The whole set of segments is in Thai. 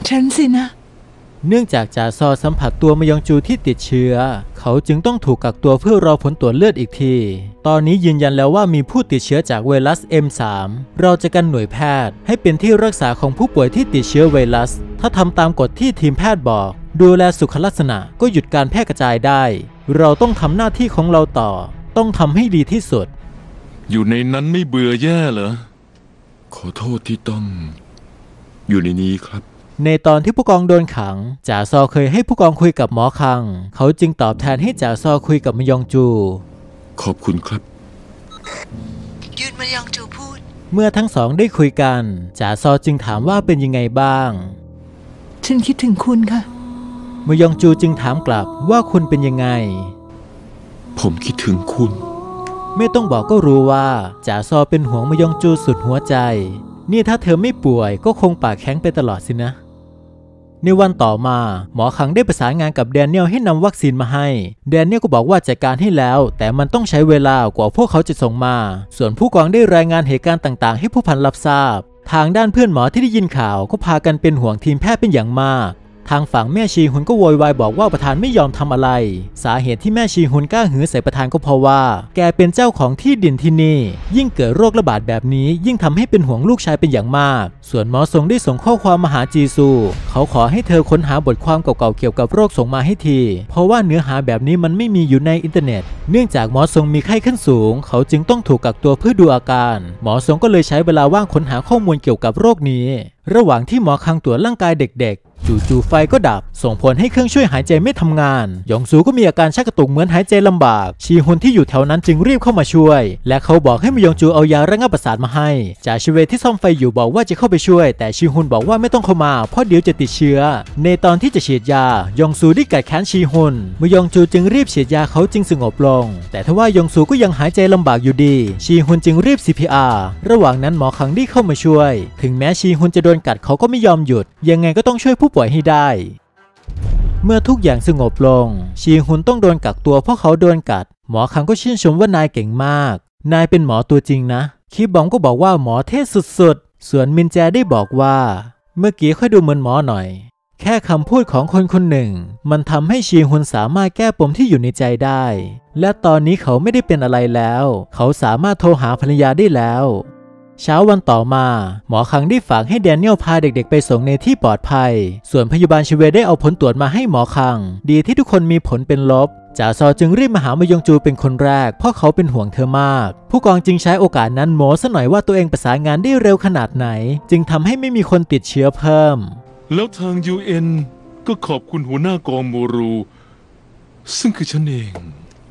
ฉันสินะเนื่องจากจ่าซอสัมผัสตัวมยองจูที่ติดเชื้อเขาจึงต้องถูกกักตัวเพื่อรอผลตรวจเลือดอีกทีตอนนี้ยืนยันแล้วว่ามีผู้ติดเชื้อจากไวรัส M3 เราจะกันหน่วยแพทย์ให้เป็นที่รักษาของผู้ป่วยที่ติดเชื้อไวรัสถ้าทำตามกฎที่ทีมแพทย์บอกดูแลสุขลักษณะก็หยุดการแพร่กระจายได้เราต้องทำหน้าที่ของเราต่อต้องทำให้ดีที่สุดอยู่ในนั้นไม่เบื่อแย่เหรอขอโทษที่ต้องอยู่ในนี้ครับในตอนที่ผู้กองโดนขังจ่าซอเคยให้ผู้กองคุยกับหมอคังเขาจึงตอบแทนให้จ่าซอคุยกับมยองจูขอบคุณครับยืนมยองจูพูดเมื่อทั้งสองได้คุยกันจ่าซอจึงถามว่าเป็นยังไงบ้างฉันคิดถึงคุณค่ะมยองจูจึงถามกลับว่าคุณเป็นยังไงผมคิดถึงคุณไม่ต้องบอกก็รู้ว่าจ่าซอเป็นห่วงมยองจูสุดหัวใจนี่ถ้าเธอไม่ป่วยก็คงปากแข็งไปตลอดสินะในวันต่อมาหมอคังได้ประสานงานกับแดเนียลให้นำวัคซีนมาให้แดเนียลก็บอกว่าจัดการให้แล้วแต่มันต้องใช้เวลากว่าพวกเขาจะส่งมาส่วนผู้กองได้รายงานเหตุการณ์ต่างๆให้ผู้พันรับทราบทางด้านเพื่อนหมอที่ได้ยินข่าวก็พากันเป็นห่วงทีมแพทย์เป็นอย่างมากทางฝั่งแม่ชีฮุนก็โวยวายบอกว่าประธานไม่ยอมทำอะไรสาเหตุที่แม่ชีฮุนกล้าหือใส่ประธานก็เพราะว่าแกเป็นเจ้าของที่ดินที่นี่ยิ่งเกิดโรคระบาดแบบนี้ยิ่งทำให้เป็นห่วงลูกชายเป็นอย่างมากส่วนหมอซงได้ส่งข้อความมาหาจีซูเขาขอให้เธอค้นหาบทความเก่าๆเกี่ยวกับโรคส่งมาให้ทีเพราะว่าเนื้อหาแบบนี้มันไม่มีอยู่ในอินเทอร์เน็ตเนื่องจากหมอซงมีไข้ขึ้นสูงเขาจึงต้องถูกกักตัวเพื่อดูอาการหมอซงก็เลยใช้เวลาว่างค้นหาข้อมูลเกี่ยวกับโรคนี้ระหว่างที่หมอคังตรวจร่างกายเด็กจู่ๆไฟก็ดับส่งผลให้เครื่องช่วยหายใจไม่ทำงานหยงซูก็มีอาการชักกระตุกเหมือนหายใจลำบากชีฮุนที่อยู่แถวนั้นจึงรีบเข้ามาช่วยและเขาบอกให้มยองจูเอายาระงับประสาทมาให้จ่าชิเวที่ซ่อมไฟอยู่บอกว่าจะเข้าไปช่วยแต่ชีฮุนบอกว่าไม่ต้องเข้ามาเพราะเดี๋ยวจะติดเชื้อในตอนที่จะฉีดยายองซูได้กัดแขนชีฮุนมยองจูจึงรีบฉีดยาเขาจึงสงบลงแต่ทว่ายองซูก็ยังหายใจลำบากอยู่ดีชีฮุนจึงรีบ CPR ระหว่างนั้นหมอคังได้เข้ามาช่วยถึงแม้ชีฮุนจะโดนกัดเขาก็ไม่ยอมหยุดยังไงก็ต้องช่วยผู้ป่วยให้ได้เมื่อทุกอย่างสงบลงชีฮุนต้องโดนกักตัวเพราะเขาโดนกัดหมอคังก็ชื่นชมว่านายเก่งมากนายเป็นหมอตัวจริงนะคิบองก็บอกว่าหมอเท่สุดๆส่วนมินแจได้บอกว่าเมื่อกี้ค่อยดูเหมือนหมอหน่อยแค่คำพูดของคนคนหนึ่งมันทำให้ชีฮุนสามารถแก้ปมที่อยู่ในใจได้และตอนนี้เขาไม่ได้เป็นอะไรแล้วเขาสามารถโทรหาภรรยาได้แล้วเช้าวันต่อมาหมอคังได้ฝากให้แดเนียลพาเด็กๆไปส่งในที่ปลอดภัยส่วนพยาบาลชิเวได้เอาผลตรวจมาให้หมอคังดีที่ทุกคนมีผลเป็นลบจ่าซอจึงรีบมาหามยองจูเป็นคนแรกเพราะเขาเป็นห่วงเธอมากผู้กองจึงใช้โอกาสนั้นโม้ซะหน่อยว่าตัวเองประสานงานได้เร็วขนาดไหนจึงทำให้ไม่มีคนติดเชื้อเพิ่มแล้วทาง UN ก็ขอบคุณหัวหน้ากองโมรูซึ่งคือฉันเอง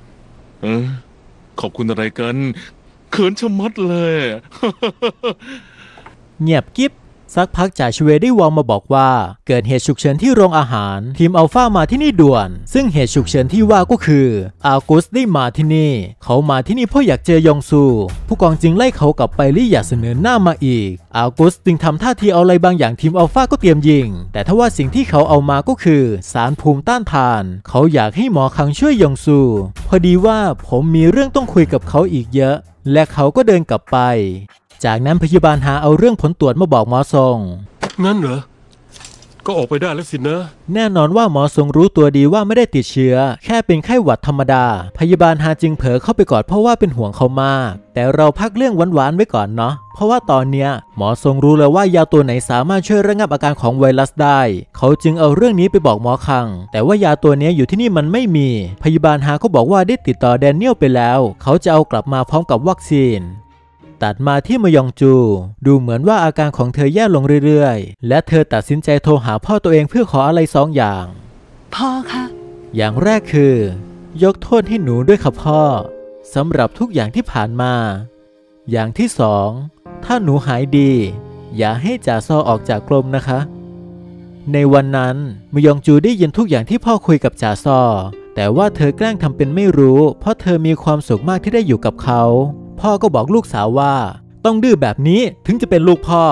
ขอบคุณอะไรกันเขินชะมัดเลยเงียบกิ๊บสักพักจ่าชเวได้วอลมาบอกว่าเกิดเหตุฉุกเฉินที่โรงอาหารทีมอัลฟามาที่นี่ด่วนซึ่งเหตุฉุกเฉินที่ว่าก็คืออากุสได้มาที่นี่เขามาที่นี่เพราะอยากเจอยองซูผู้กองจึงไล่เขากลับไปและอยากเสนอหน้ามาอีกอากุสจึงทำท่าทีเอาอะไรบางอย่างทีมอัลฟาก็เตรียมยิงแต่ทว่าสิ่งที่เขาเอามาก็คือสารภูมิต้านทานเขาอยากให้หมอคังช่วยยองซูพอดีว่าผมมีเรื่องต้องคุยกับเขาอีกเยอะและเขาก็เดินกลับไปจากนั้นพยาบาลหาเอาเรื่องผลตรวจมาบอกหมอซงงั้นเหรอก็ออกไปได้แล้วสินะแน่นอนว่าหมอซงรู้ตัวดีว่าไม่ได้ติดเชื้อแค่เป็นไข้หวัดธรรมดาพยาบาลหาจึงเผลอเข้าไปกอดเพราะว่าเป็นห่วงเขามากแต่เราพักเรื่องหวานๆไว้ก่อนเนาะเพราะว่าตอนเนี้ยหมอซงรู้แล้วว่ายาตัวไหนสามารถช่วยระงับอาการของไวรัสได้เขาจึงเอาเรื่องนี้ไปบอกหมอคังแต่ว่ายาตัวนี้อยู่ที่นี่มันไม่มีพยาบาลหาก็บอกว่าได้ติดต่อแดเนียลไปแล้วเขาจะเอากลับมาพร้อมกับวัคซีนตัดมาที่มยองจูดูเหมือนว่าอาการของเธอแย่ลงเรื่อยๆและเธอตัดสินใจโทรหาพ่อตัวเองเพื่อขออะไร2 อย่างพ่อคะอย่างแรกคือยกโทษให้หนูด้วยค่ะพ่อสำหรับทุกอย่างที่ผ่านมาอย่างที่2ถ้าหนูหายดีอย่าให้จ่าซอออกจากกรมนะคะในวันนั้นมยองจูได้ยินทุกอย่างที่พ่อคุยกับจ่าซอแต่ว่าเธอแกล้งทำเป็นไม่รู้เพราะเธอมีความสุขมากที่ได้อยู่กับเขาพ่อก็บอกลูกสาวว่าต้องดื้อแบบนี้ถึงจะเป็นลูกพ่อ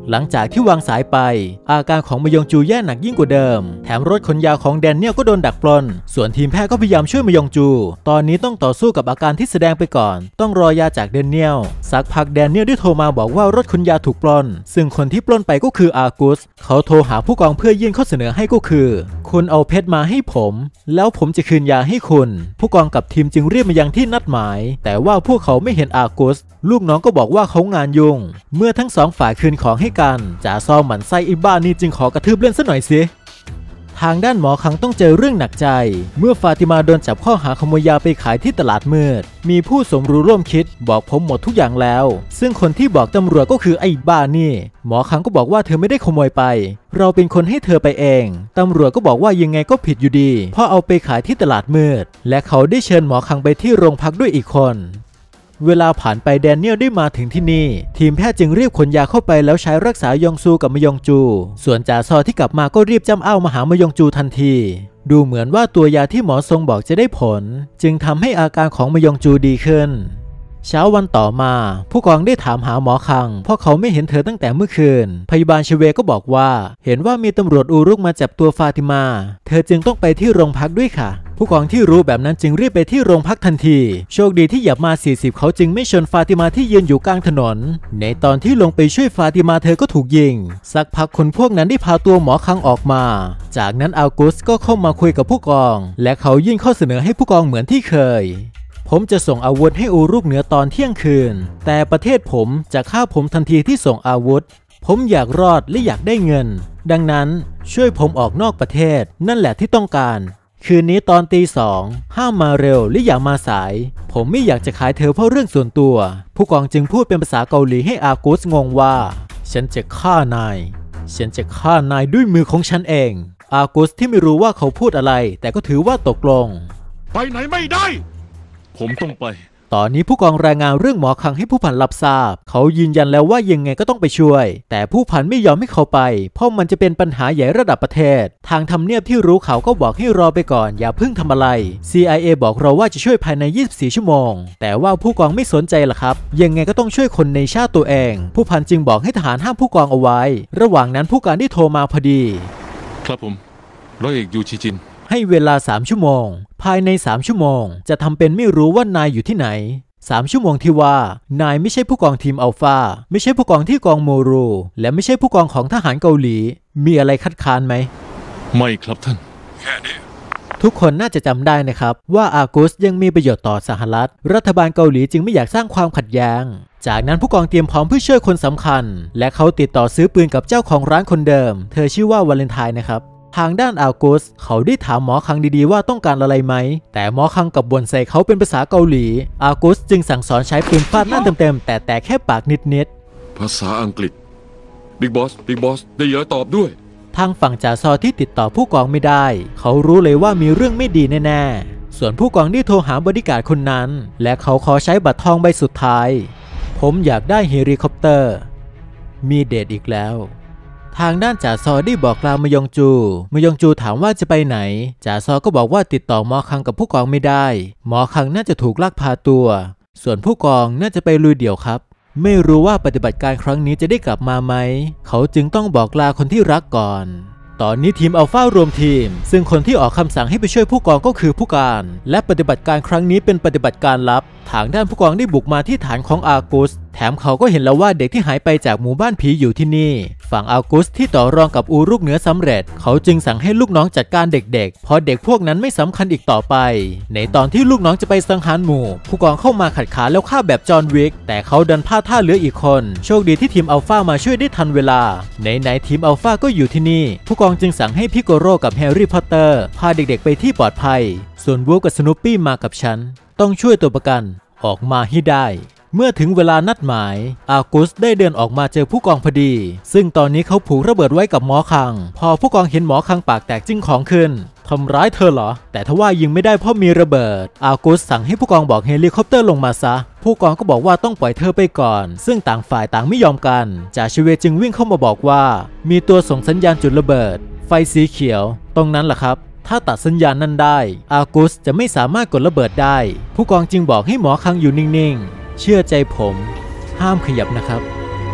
หลังจากที่วางสายไปอาการของมยองจูแย่หนักยิ่งกว่าเดิมแถมรถขนยาของแดเนียลก็โดนดักปล้นส่วนทีมแพทย์ก็พยายามช่วยมยองจูตอนนี้ต้องต่อสู้กับอาการที่แสดงไปก่อนต้องรอยาจากแดเนียลสักพักแดเนียลได้โทรมาบอกว่ารถขนยาถูกปล้นซึ่งคนที่ปล้นไปก็คืออากุสเขาโทรหาผู้กองเพื่อยื่นข้อเสนอให้ก็คือคุณเอาเพชรมาให้ผมแล้วผมจะคืนยาให้คุณผู้กองกับทีมจึงเรียกมายังที่นัดหมายแต่ว่าพวกเขาไม่เห็นอากุสลูกน้องก็บอกว่าเขางานยุ่งเมื่อทั้งสองฝ่ายคืนของให้กันจ่าซอหมั่นไส้อีบ้านี่จึงขอกระทืบเล่นซะหน่อยสิทางด้านหมอคังต้องเจอเรื่องหนักใจเมื่อฟาติมาโดนจับข้อหาขโมยยาไปขายที่ตลาดมืดมีผู้สมรู้ร่วมคิดบอกผมหมดทุกอย่างแล้วซึ่งคนที่บอกตำรวจก็คือไอ้บ้านี่หมอคังก็บอกว่าเธอไม่ได้ขโมยไปเราเป็นคนให้เธอไปเองตำรวจก็บอกว่ายังไงก็ผิดอยู่ดีเพราะเอาไปขายที่ตลาดมืดและเขาได้เชิญหมอคังไปที่โรงพักด้วยอีกคนเวลาผ่านไปแดเนียลได้มาถึงที่นี่ทีมแพทย์จึงรีบขนยาเข้าไปแล้วใช้รักษายองซูกับมยองจูส่วนจ่าซอที่กลับมาก็รีบจ้ำอ้าวมาหามยองจูทันทีดูเหมือนว่าตัวยาที่หมอทรงบอกจะได้ผลจึงทำให้อาการของมยองจูดีขึ้นเช้าวันต่อมาผู้กองได้ถามหาหมอคังเพราะเขาไม่เห็นเธอตั้งแต่เมื่อคืนพยาบาลเชเวก็บอกว่าเห็นว่ามีตำรวจอูรุกมาจับตัวฟาติมาเธอจึงต้องไปที่โรงพักด้วยค่ะผู้กองที่รู้แบบนั้นจึงรีบไปที่โรงพักทันทีโชคดีที่หยับมา40เขาจึงไม่ชนฟาติมาที่ยืนอยู่กลางถนนในตอนที่ลงไปช่วยฟาติมาเธอก็ถูกยิงสักพักคนพวกนั้นได้พาตัวหมอคังออกมาจากนั้นอากุสก็เข้ามาคุยกับผู้กองและเขายื่นข้อเสนอให้ผู้กองเหมือนที่เคยผมจะส่งอาวุธให้อูรุกเหนือตอนเที่ยงคืนแต่ประเทศผมจะฆ่าผมทันทีที่ส่งอาวุธผมอยากรอดและอยากได้เงินดังนั้นช่วยผมออกนอกประเทศนั่นแหละที่ต้องการคืนนี้ตอนตี2ห้ามมาเร็วและอย่ามาสายผมไม่อยากจะขายเธอเพราะเรื่องส่วนตัวผู้กองจึงพูดเป็นภาษาเกาหลีให้อากุสงงว่าฉันจะฆ่านายด้วยมือของฉันเองอากุสที่ไม่รู้ว่าเขาพูดอะไรแต่ก็ถือว่าตกลงไปไหนไม่ได้ผมต้องไปตอนนี้ผู้กองรายงานเรื่องหมอคังให้ผู้พันรับทราบเขายืนยันแล้วว่ายังไงก็ต้องไปช่วยแต่ผู้พันไม่ยอมให้เขาไปเพราะมันจะเป็นปัญหาใหญ่ระดับประเทศทางทำเนียบที่รู้เขาก็บอกให้รอไปก่อนอย่าเพิ่งทำอะไร CIA บอกเราว่าจะช่วยภายใน24ชั่วโมงแต่ว่าผู้กองไม่สนใจล่ะครับยังไงก็ต้องช่วยคนในชาติตัวเองผู้พันจึงบอกให้ทหารห้ามผู้กองเอาไว้ระหว่างนั้นผู้การได้โทรมาพอดีครับผมร้อยเอกยูชิจินให้เวลา3ชั่วโมงภายใน3ชั่วโมงจะทำเป็นไม่รู้ว่านายอยู่ที่ไหน3ชั่วโมงที่ว่านายไม่ใช่ผู้กองทีมอัลฟาไม่ใช่ผู้กองที่กองโมรูและไม่ใช่ผู้กองของทหารเกาหลีมีอะไรคัดค้านไหมไม่ครับท่านแค่นี้ทุกคนน่าจะจำได้นะครับว่าอากุสยังมีประโยชน์ต่อสหรัฐบาลเกาหลีจึงไม่อยากสร้างความขัดแย้งจากนั้นผู้กองเตรียมพร้อมเพื่อช่วยคนสำคัญและเขาติดต่อซื้อปืนกับเจ้าของร้านคนเดิมเธอชื่อว่าวาเลนไทน์นะครับทางด้านอากุสเขาได้ถามหมอคังดีๆว่าต้องการอะไรไหมแต่หมอคังกับบ่นใส่เขาเป็นภาษาเกาหลีอากุสจึงสั่งสอนใช้ปืนฟาดหน้าเต็มๆแต่แค่ปากนิดภาษาอังกฤษบิ๊กบอสได้เยอะตอบด้วยทางฝั่งจ่าซอที่ติดต่อผู้กองไม่ได้เขารู้เลยว่ามีเรื่องไม่ดีแน่ๆส่วนผู้กองได้โทรหาบอดี้การ์ดคนนั้นและเขาขอใช้บัตรทองใบสุดท้ายผมอยากได้เฮลิคอปเตอร์มีเดทอีกแล้วทางด้านจ่าซอได้บอกลามยองจูถามว่าจะไปไหนจ่าซอก็บอกว่าติดต่อหมอคังกับผู้กองไม่ได้หมอคังน่าจะถูกลักพาตัวส่วนผู้กองน่าจะไปลุยเดี่ยวครับไม่รู้ว่าปฏิบัติการครั้งนี้จะได้กลับมาไหมเขาจึงต้องบอกลาคนที่รักก่อนตอนนี้ทีมอัลฟารวมทีมซึ่งคนที่ออกคำสั่งให้ไปช่วยผู้กองก็คือผู้การและปฏิบัติการครั้งนี้เป็นปฏิบัติการลับทางด้านผู้กองได้บุกมาที่ฐานของอากุสแถมเขาก็เห็นแล้วว่าเด็กที่หายไปจากหมู่บ้านผีอยู่ที่นี่ฝั่งอากุสที่ต่อรองกับอูรุกเหนือสำเร็จเขาจึงสั่งให้ลูกน้องจัดการเด็กๆเพราะเด็กพวกนั้นไม่สำคัญอีกต่อไปในตอนที่ลูกน้องจะไปสังหารหมู่ผู้กองเข้ามาขัดขาแล้วฆ่าแบบจอห์นวิกแต่เขาดันพลาดท่าเหลืออีกคนโชคดีที่ทีมอัลฟามาช่วยได้ทันเวลาไหนทีมอัลฟาก็อยู่ที่นี่ผู้กองจึงสั่งให้พิโกโร่กับแฮร์รี่พอตเตอร์พาเด็กๆไปที่ปลอดภัยส่วนวูฟกับสนูปปี้มากับฉันต้องช่วยตัวประกันออกมาให้ได้เมื่อถึงเวลานัดหมายอากุสได้เดินออกมาเจอผู้กองพอดีซึ่งตอนนี้เขาผูกระเบิดไว้กับหมอคังพอผู้กองเห็นหมอคังปากแตกจึงของขึ้นทำร้ายเธอเหรอแต่ทว่ายิงไม่ได้เพราะมีระเบิดอากุสสั่งให้ผู้กองบอกเฮลิคอปเตอร์ลงมาซะผู้กองก็บอกว่าต้องปล่อยเธอไปก่อนซึ่งต่างฝ่ายต่างไม่ยอมกันจ่าชิเวจึงวิ่งเข้ามาบอกว่ามีตัวส่งสัญญาณจุดระเบิดไฟสีเขียวตรงนั้นแหละครับถ้าตัดสัญญาณนั้นได้อากุสจะไม่สามารถกดระเบิดได้ผู้กองจึงบอกให้หมอคังอยู่นิ่งๆเชื่อใจผมห้ามขยับนะครับ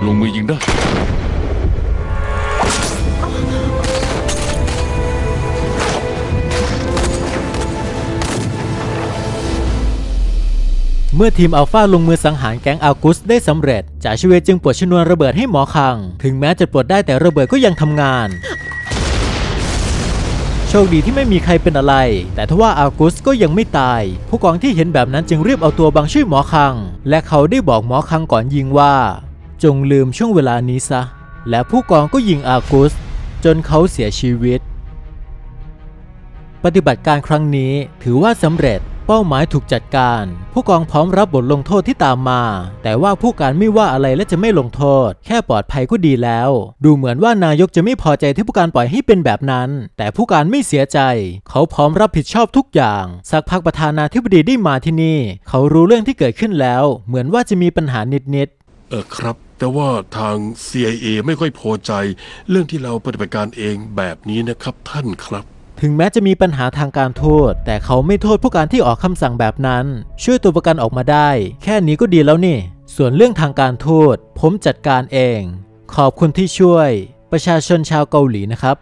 ลงมือยิงได้เมื่อทีมอัลฟาลงมือสังหารแก๊งอัลกุสได้สำเร็จจ่าชิเวจึงปลดชนวนระเบิดให้หมอคังถึงแม้จะปลดได้แต่ระเบิดก็ยังทำงานโชคดีที่ไม่มีใครเป็นอะไรแต่ทว่าอัลกุสก็ยังไม่ตายผู้กองที่เห็นแบบนั้นจึงรีบเอาตัวบังช่วยหมอคังและเขาได้บอกหมอคังก่อนยิงว่าจงลืมช่วงเวลานี้ซะและผู้กองก็ยิงอัลกุสจนเขาเสียชีวิตปฏิบัติการครั้งนี้ถือว่าสำเร็จเป้าหมายถูกจัดการผู้กองพร้อมรับบทลงโทษที่ตามมาแต่ว่าผู้การไม่ว่าอะไรและจะไม่ลงโทษแค่ปลอดภัยก็ดีแล้วดูเหมือนว่านายกจะไม่พอใจที่ผู้การปล่อยให้เป็นแบบนั้นแต่ผู้การไม่เสียใจเขาพร้อมรับผิดชอบทุกอย่างสักพักประธานาธิบดีได้มาที่นี่เขารู้เรื่องที่เกิดขึ้นแล้วเหมือนว่าจะมีปัญหานิดครับแต่ว่าทาง CIA ไม่ค่อยพอใจเรื่องที่เราปฏิบัติการเองแบบนี้นะครับท่านครับถึงแม้จะมีปัญหาทางการทูตแต่เขาไม่โทษผู้การที่ออกคำสั่งแบบนั้นช่วยตัวประกันออกมาได้แค่นี้ก็ดีแล้วนี่ส่วนเรื่องทางการทูตผมจัดการเองขอบคุณที่ช่วยประชาชนชาวเกาหลีนะครับ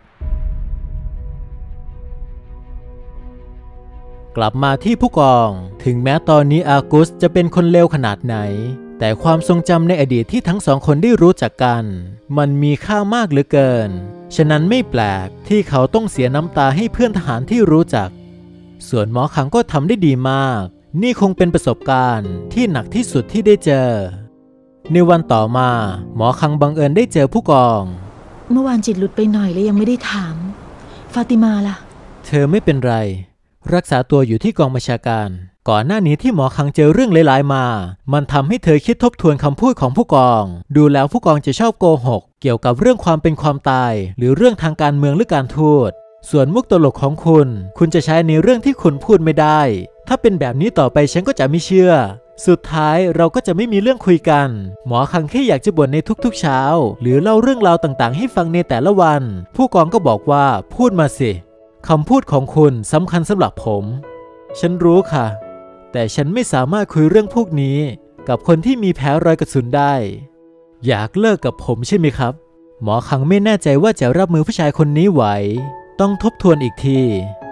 กลับมาที่ผู้กองถึงแม้ตอนนี้อากุสจะเป็นคนเลวขนาดไหนแต่ความทรงจำในอดีตที่ทั้งสองคนได้รู้จักกันมันมีค่ามากเหลือเกินฉะนั้นไม่แปลกที่เขาต้องเสียน้ำตาให้เพื่อนทหารที่รู้จักส่วนหมอคังก็ทำได้ดีมากนี่คงเป็นประสบการณ์ที่หนักที่สุดที่ได้เจอในวันต่อมาหมอคังบังเอิญได้เจอผู้กองเมื่อวานจิตหลุดไปหน่อยและยังไม่ได้ถามฟาติมาล่ะเธอไม่เป็นไรรักษาตัวอยู่ที่กองบัญชาการก่อนหน้านี้ที่หมอคังเจอเรื่องหลายๆมามันทำให้เธอคิดทบทวนคำพูดของผู้กองดูแล้วผู้กองจะชอบโกหกเกี่ยวกับเรื่องความเป็นความตายหรือเรื่องทางการเมืองหรือการทูตส่วนมุกตลกของคุณจะใช้ในเรื่องที่คุณพูดไม่ได้ถ้าเป็นแบบนี้ต่อไปฉันก็จะไม่เชื่อสุดท้ายเราก็จะไม่มีเรื่องคุยกันหมอคังแค่อยากจะบ่นในทุกๆเช้าหรือเล่าเรื่องราวต่างๆให้ฟังในแต่ละวันผู้กองก็บอกว่าพูดมาสิคำพูดของคุณสำคัญสำหรับผมฉันรู้ค่ะแต่ฉันไม่สามารถคุยเรื่องพวกนี้กับคนที่มีแผลรอยกระสุนได้อยากเลิกกับผมใช่ไหมครับหมอคังไม่แน่ใจว่าจะรับมือผู้ชายคนนี้ไหวต้องทบทวนอีกที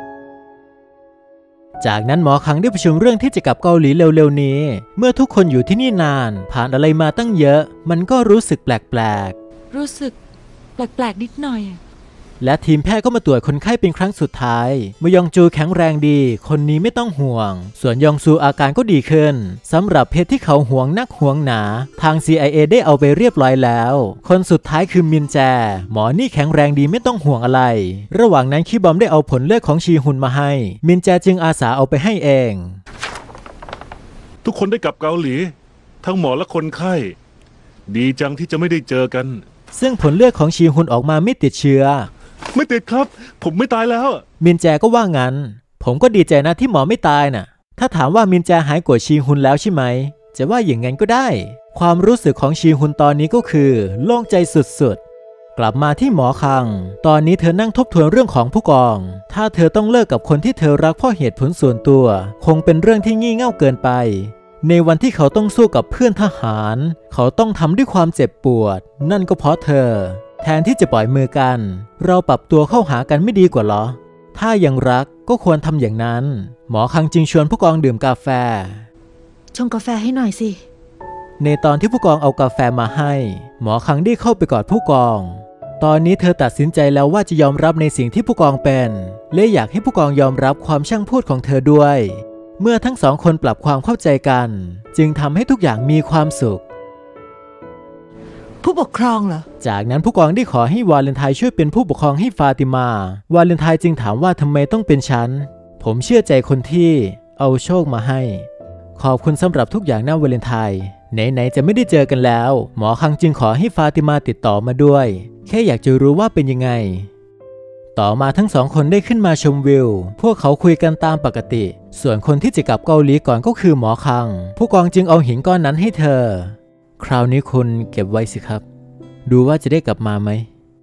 จากนั้นหมอคังได้ประชุมเรื่องที่จะกลับเกาหลีเร็วๆนี้เมื่อทุกคนอยู่ที่นี่นานผ่านอะไรมาตั้งเยอะมันก็รู้สึกแปลกๆรู้สึกแปลกๆนิดหน่อยและทีมแพทย์ก็มาตรวจคนไข้เป็นครั้งสุดท้ายเมื่อยองจูแข็งแรงดีคนนี้ไม่ต้องห่วงส่วนยองซูอาการก็ดีขึ้นสำหรับเพชรที่เขาห่วงนักห่วงหนาทาง CIA ได้เอาไปเรียบร้อยแล้วคนสุดท้ายคือมินแจหมอนี่แข็งแรงดีไม่ต้องห่วงอะไรระหว่างนั้นคีบอมได้เอาผลเลือดของชีฮุนมาให้มินแจจึงอาสาเอาไปให้เองทุกคนได้กลับเกาหลีทั้งหมอและคนไข้ดีจังที่จะไม่ได้เจอกันซึ่งผลเลือดของชีฮุนออกมาไม่ติดเชื้อไม่ติดครับผมไม่ตายแล้วมินแจก็ว่างั้นผมก็ดีใจนะที่หมอไม่ตายน่ะถ้าถามว่ามินแจหายโกรธชีฮุนแล้วใช่ไหมจะว่าอย่างงั้นก็ได้ความรู้สึกของชีฮุนตอนนี้ก็คือโล่งใจสุดๆกลับมาที่หมอคังตอนนี้เธอนั่งทบทวนเรื่องของผู้กองถ้าเธอต้องเลิกกับคนที่เธอรักเพราะเหตุผลส่วนตัวคงเป็นเรื่องที่งี่เง่าเกินไปในวันที่เขาต้องสู้กับเพื่อนทหารเขาต้องทำด้วยความเจ็บปวดนั่นก็เพราะเธอแทนที่จะปล่อยมือกันเราปรับตัวเข้าหากันไม่ดีกว่าหรอถ้ายังรักก็ควรทำอย่างนั้นหมอคังจึงชวนผู้กองดื่มกาแฟชงกาแฟให้หน่อยสิในตอนที่ผู้กองเอากาแฟมาให้หมอคังได้เข้าไปกอดผู้กองตอนนี้เธอตัดสินใจแล้วว่าจะยอมรับในสิ่งที่ผู้กองเป็นและอยากให้ผู้กองยอมรับความช่างพูดของเธอด้วยเมื่อทั้งสองคนปรับความเข้าใจกันจึงทำให้ทุกอย่างมีความสุขผู้ปกครองเหรอจากนั้นผู้กองได้ขอให้วาเลนไทน์ช่วยเป็นผู้ปกครองให้ฟาติมาวาเลนไทน์จึงถามว่าทำไมต้องเป็นฉันผมเชื่อใจคนที่เอาโชคมาให้ขอบคุณสำหรับทุกอย่างนะวาเลนไทน์ไหนๆจะไม่ได้เจอกันแล้วหมอคังจึงขอให้ฟาติมาติดต่อมาด้วยแค่อยากจะรู้ว่าเป็นยังไงต่อมาทั้งสองคนได้ขึ้นมาชมวิวพวกเขาคุยกันตามปกติส่วนคนที่จะกลับเกาหลีก่อนก็คือหมอคังผู้กองจึงเอาหินก้อนนั้นให้เธอคราวนี้คุณเก็บไว้สิครับดูว่าจะได้กลับมาไหม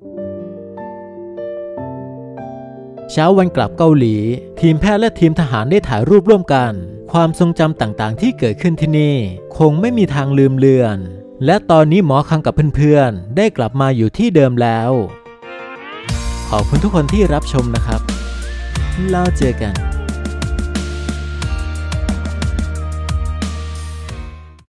เช้าวันกลับเกาหลีทีมแพทย์และทีมทหารได้ถ่ายรูปร่วมกันความทรงจำต่างๆที่เกิดขึ้นที่นี่คงไม่มีทางลืมเลือนและตอนนี้หมอคังกับเพื่อนๆได้กลับมาอยู่ที่เดิมแล้วขอบคุณทุกคนที่รับชมนะครับแล้วเจอกัน